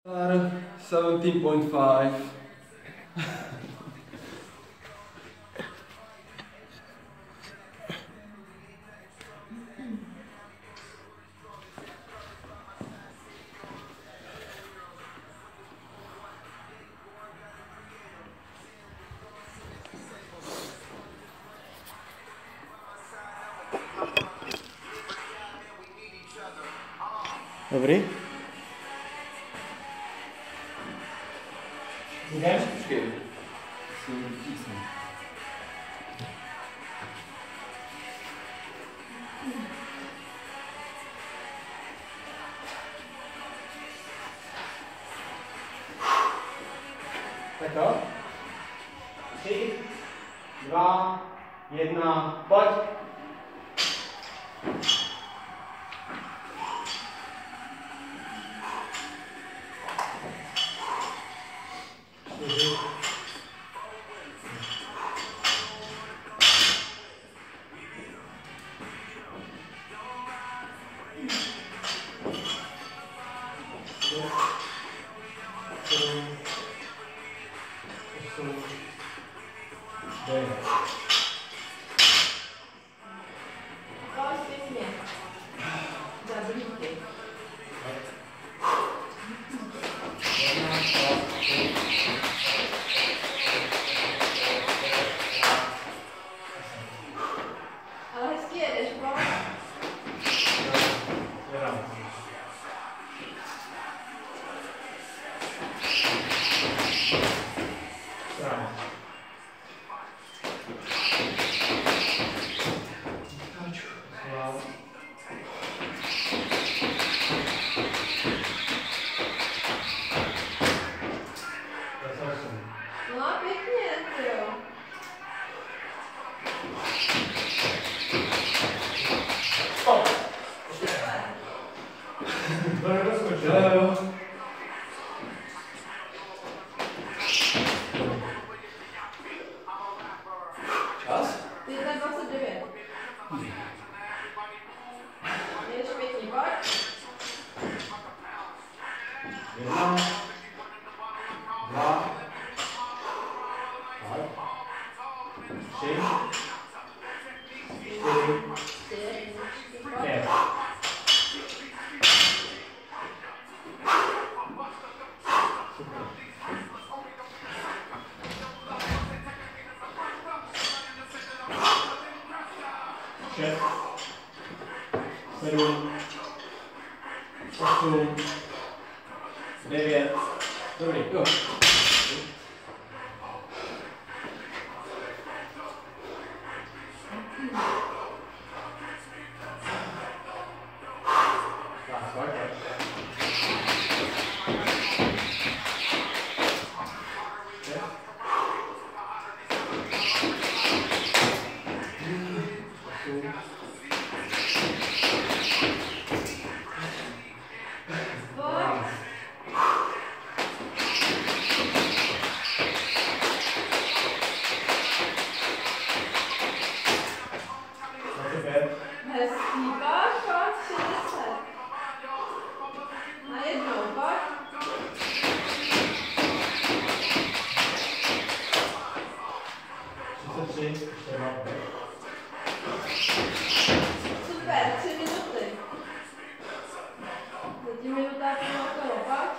17.5. Dobrý? Jdeš? Počkej. Musím tísnout. Tak jo? 3, 2, 1, pojď! Čas? 1:29. Je špětný, pojď. 1, 2, 3, 4, 5. Šest, 7, 8, 9. Dobrý, jo. Hezký, pojď, 60. Najednou, pojď. Super, 3 minuty. Zatím minuta půl okolo, pojď.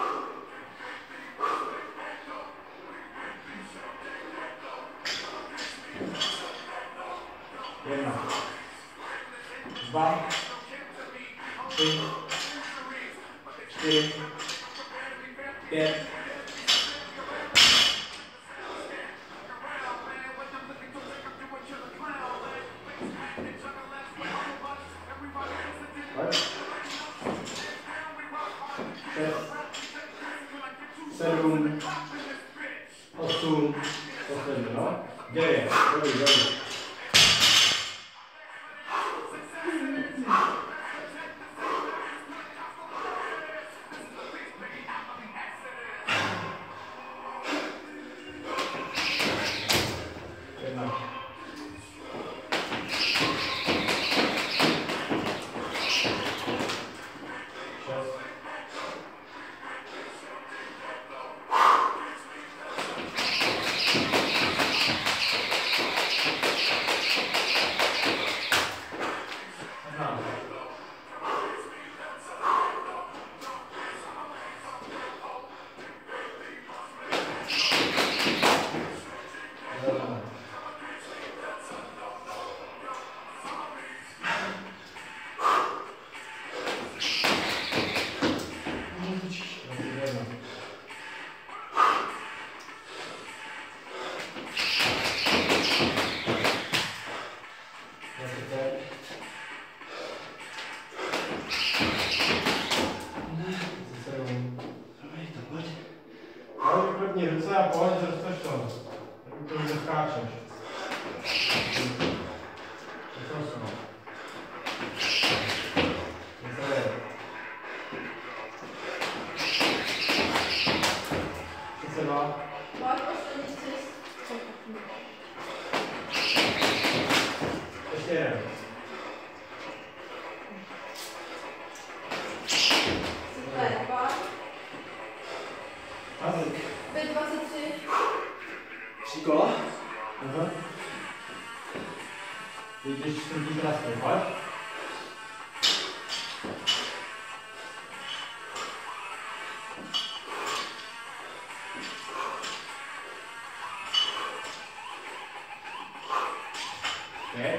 Jedna, 2, 3, 4, 5. Šest, 7, 8, poslední, no? 9, dobrý, dobrý. ruce a pojď, zrosteš to. To už neskáčeš. 38. 39. 32. Pojď, poslední stěz. Ještě jeden. Super, pojď. Hazi. 5,23. 3 kola. Aha. Vidíš, čtvrtý krásný, pojď. Pět.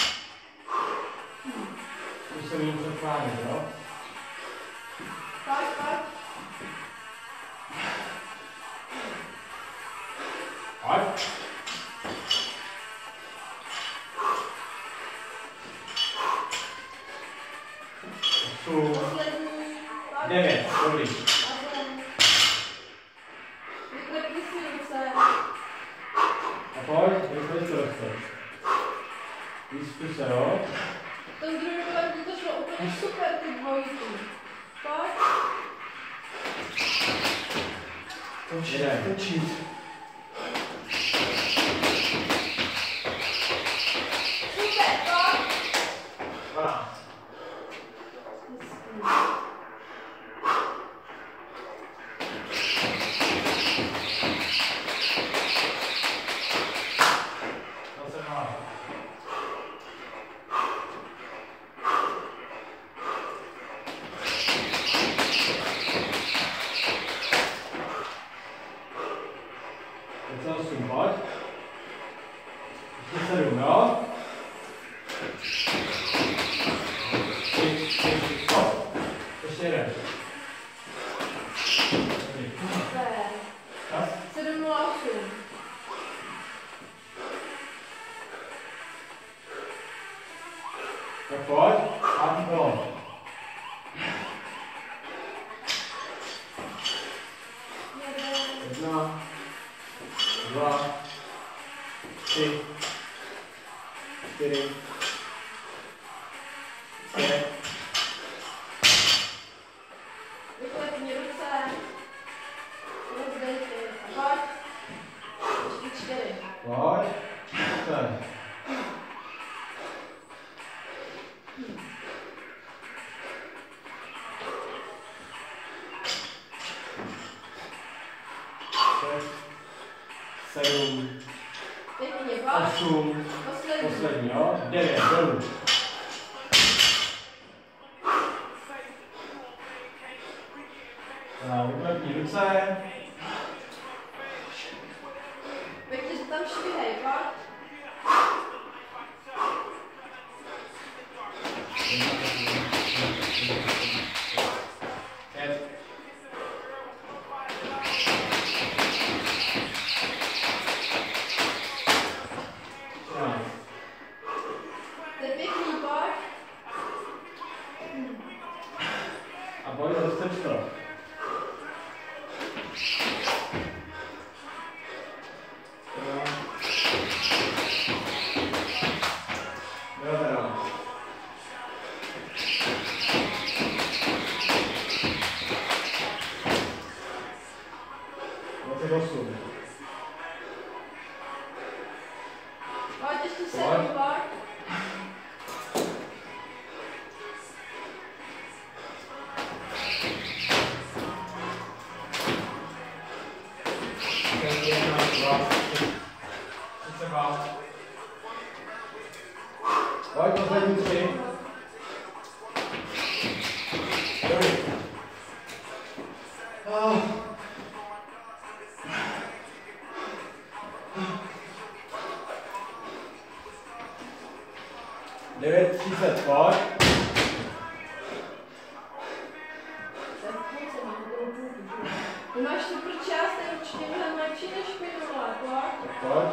Už jsem jim předplánět, jo? Pojď, pojď. Pojď. Poslední. Pojď. 9, dobrý. A zem. Vyklepni si ruce. A pojď, rychle to dostat. Výzkuš se, jo? Ten druhý kolem ti to šlo úplně super, ty dvojky. Pojď. Jeden. Točit. Super, pojď. 12. Pojď. Ještě 7, jo? 3, 4, stop. Ještě jeden. Super. Čas? 7,08. Tak pojď. A kolo. 1, 2, 3, 4, 5. Vyklepni ruce. Rozdejte. Pojď. Ještě 4. Pojď. Tak. Šest, 7, Pěkně, pojď. 8, Poslední. poslední, jo? 9, dolů. Vyklepni ruce. Pěkně se tam švihej, pojď. Pět. To je pěkný, pojď. A pojď rozteč to. Dobrá. 28. Pojď ještě 7, pojď. Pojď poslední 3. Dobrý. Devět 30, pojď. Ty máš super čas, to je určitě mnohem lepší než minulé, pojď. Pojď.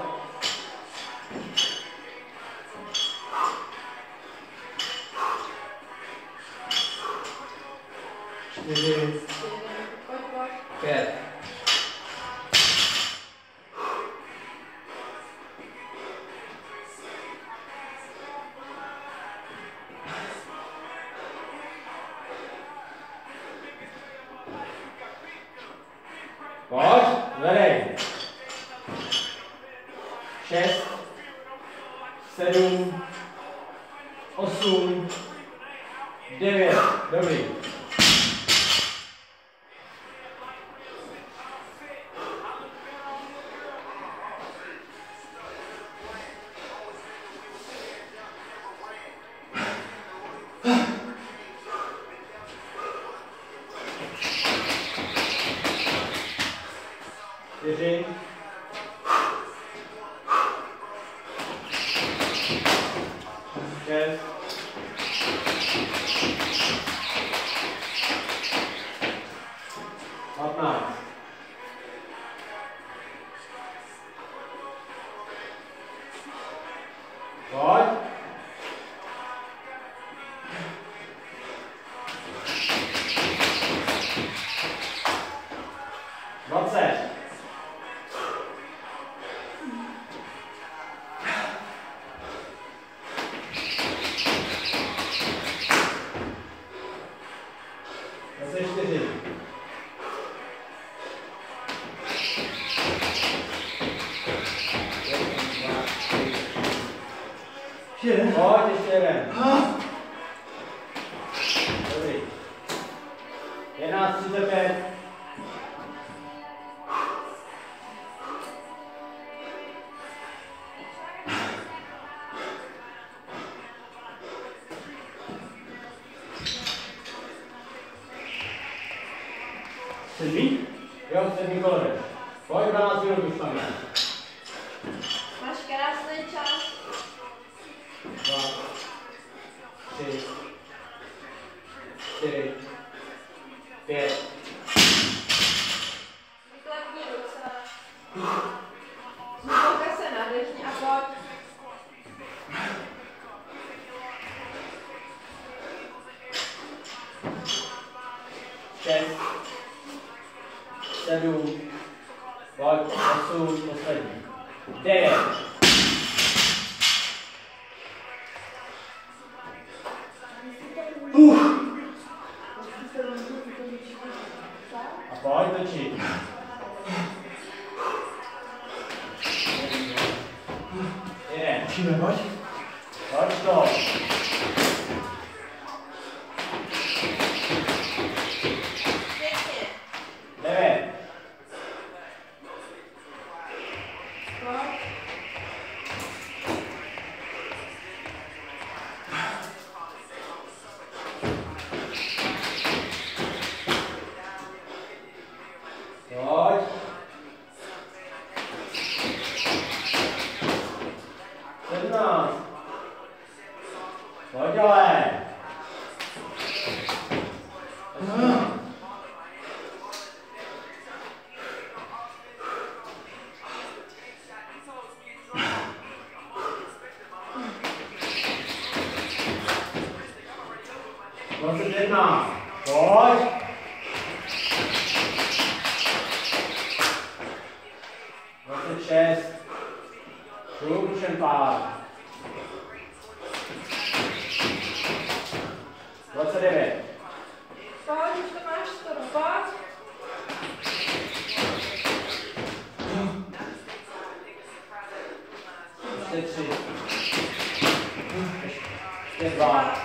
Čtyři, Pojď, pojď. 5. Pojď, vedej. 6, 7, 8, 9, dobrý. Čtyři. 6. 15. Pojď. 20. 24. 4. Pojď, ještě jeden. Dobrý. 11:35. Sedmý? Jo, sedmý kolovek. Pojď, 12 minut už máme. Máš krásný čas. 2, 3, 4, 5. Vyklepni ruce. Zvuka se nadechni a pojď. Šest. 7, pojď, 8, poslední. 9. A pojď točit. 1. Pojď to. 9. Pojď. 17. Pojď ale. 21. Pojď. 26. Šup, pár. 29. Pojď, už to máš skoro, pojď. 3. 2.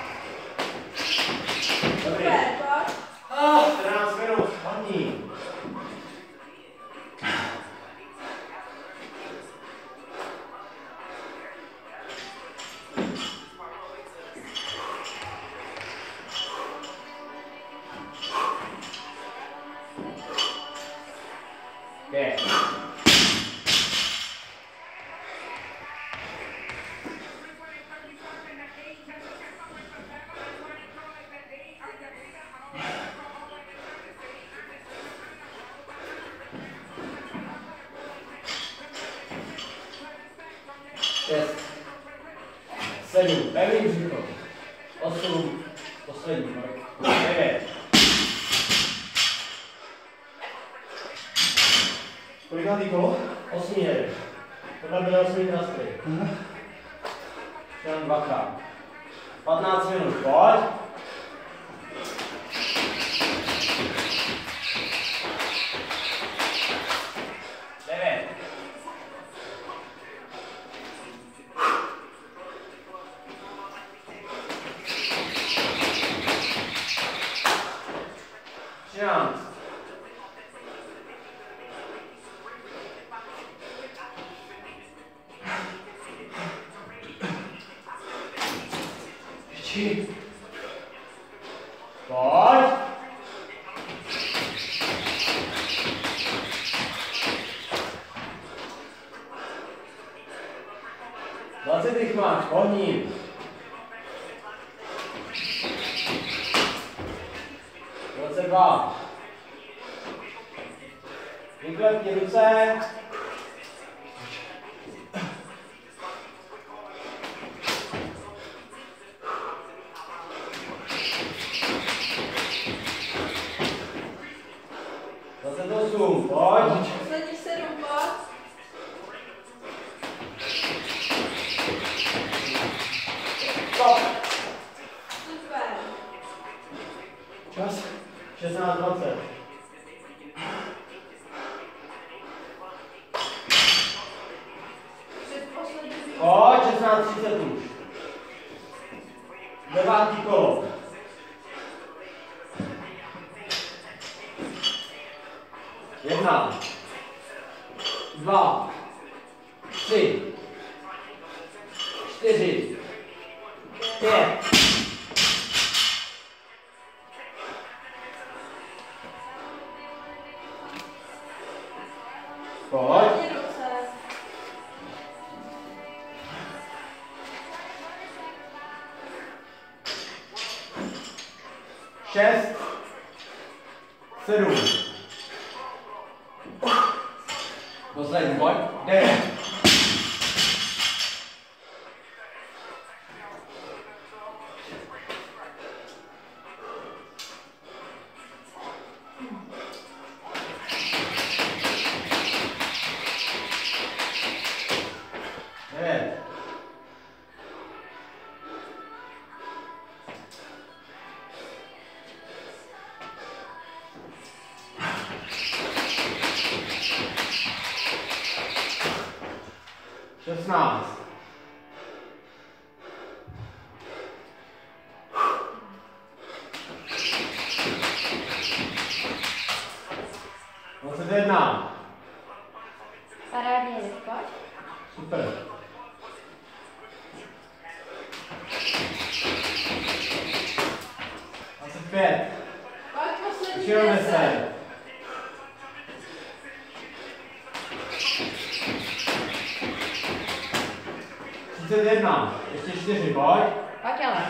Dobrý. Super, pojď. 14 minut, hodní. Pět. Šest. 7. Pevný břicho. 8. Poslední. 9. Kolikátý kolo? 8 jedeš. Tohle byl 8 nástroj. Jenom 2krát. 15 minut. Pojď. 3. Pojď. 20 jich máš, pohni. 22. Vyklepni ruce. 28, pojď. Poslední 7, pojď. Stop. Super. Čas. 16:20. Předposlední. Pojď, 16:30 už. 9. kolo. 1, 2, 3, 4, 5. Pojď. Hodně ruce. 6, 7. Poslední, pojď. 9. Šestnáct. 21. Parádně, pojď. Super. 25. Pojď poslední Ještě 10. 10. 31. Ještě 4, pojď. Pojď ale.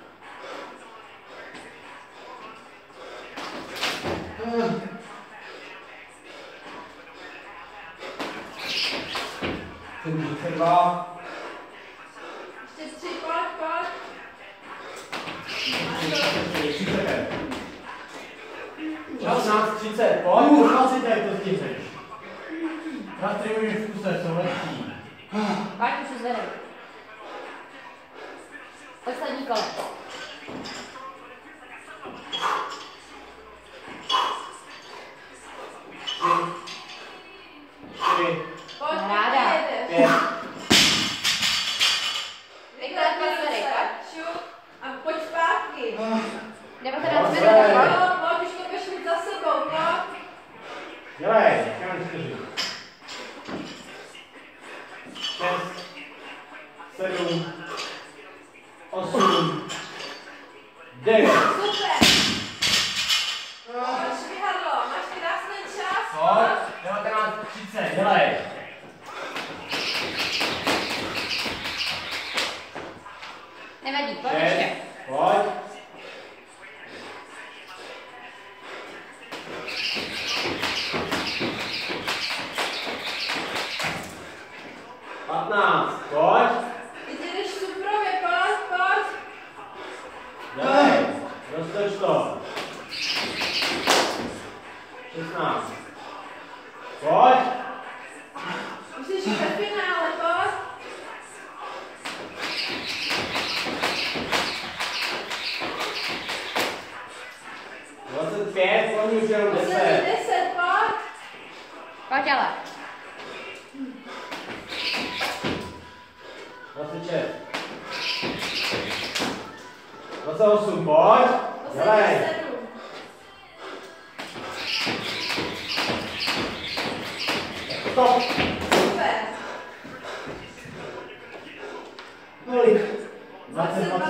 Sedm, 32. Ještě 3, pojď, pojď. 30. 16:30, pojď. Už asi tady to stihneš. Rastry v kuse jsou lehký. Pojď, už se zvedej. Poslední kolo. 4, Pojď, Ráda. 5. Rychle pasvery, pojď. Šup. A pojď zpátky. 19 minut, Dobře. pojď. Jo, pojď, už to budeš mít za sebou, pojď. Dělej, ještě 4. 6, 7, 8, 9. Super. Pojď, švihadlo, máš krásný čas. Pojď, 19:30, dělej. Nevadí, pojď 6, ještě. pojď. 15, pojď. Ty jdeš suprově, pojď, pojď. Dělej, roztoč to. 16. Pojď. Už jsi ve finále, pojď. 25, oni už jenom 10. Poslední 10, pojď. Pojď ale. 26. 28, pojď. Dělej. Poslední 7. Stop. Super. Kolik? 20.